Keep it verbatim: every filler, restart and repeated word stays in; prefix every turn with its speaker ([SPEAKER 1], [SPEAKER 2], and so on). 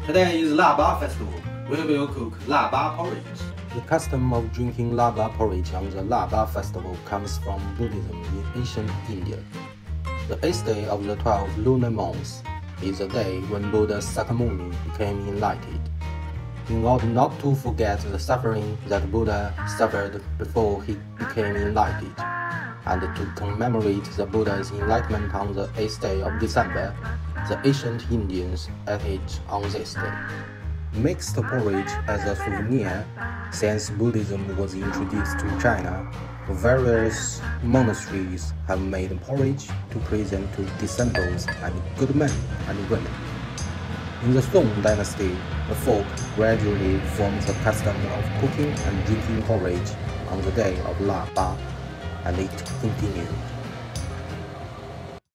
[SPEAKER 1] Today is Laba Festival. We will cook Laba porridge.
[SPEAKER 2] The custom of drinking Laba porridge on the Laba festival comes from Buddhism in ancient India. The eighth day of the twelve lunar months is the day when Buddha Sakyamuni became enlightened. In order not to forget the suffering that Buddha suffered before he became enlightened, and to commemorate the Buddha's enlightenment on the eighth day of December, the ancient Indians ate it on this day. Mixed porridge as a souvenir. Since Buddhism was introduced to China, various monasteries have made porridge to present to disciples and good men and women. In the Song dynasty, the folk gradually formed the custom of cooking and drinking porridge on the day of Laba, and it continued.